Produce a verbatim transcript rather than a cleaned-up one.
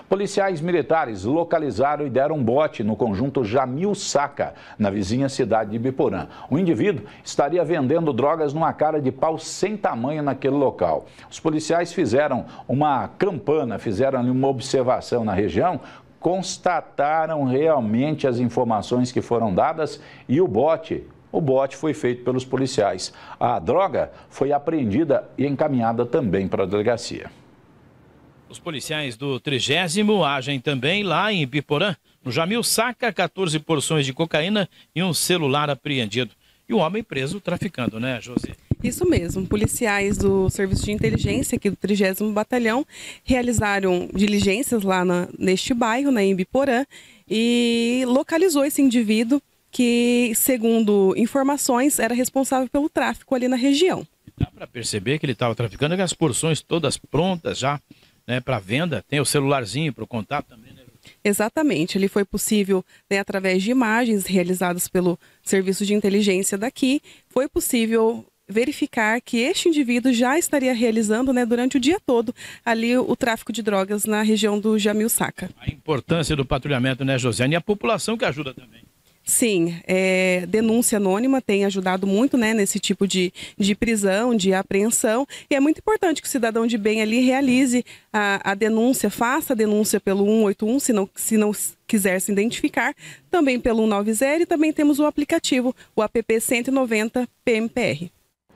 Policiais militares localizaram e deram um bote no conjunto Jamil Saca, na vizinha cidade de Ibiporã. O indivíduo estaria vendendo drogas numa cara de pau sem tamanho naquele local. Os policiais fizeram uma campana, fizeram ali uma observação na região, constataram realmente as informações que foram dadas e o bote, o bote foi feito pelos policiais. A droga foi apreendida e encaminhada também para a delegacia. Os policiais do trigésimo agem também lá em Ibiporã. No Jamil Saca, quatorze porções de cocaína e um celular apreendido. E um homem preso traficando, né, José? Isso mesmo. Policiais do Serviço de Inteligência aqui do trigésimo Batalhão realizaram diligências lá na, neste bairro, né, em Ibiporã, e localizou esse indivíduo que, segundo informações, era responsável pelo tráfico ali na região. Dá para perceber que ele estava traficando com as porções todas prontas já, né, para venda. Tem o celularzinho para o contato também, né? Exatamente. Ele foi possível, né, através de imagens realizadas pelo Serviço de Inteligência daqui, foi possível verificar que este indivíduo já estaria realizando, né, durante o dia todo ali o tráfico de drogas na região do Jamil Saca. A importância do patrulhamento, né, Josiane? E a população que ajuda também. Sim, é, denúncia anônima tem ajudado muito, né, nesse tipo de, de prisão, de apreensão, e é muito importante que o cidadão de bem ali realize a, a denúncia, faça a denúncia pelo um oito um, se não, se não quiser se identificar, também pelo um nove zero, e também temos o aplicativo, o app cento e noventa P M P R.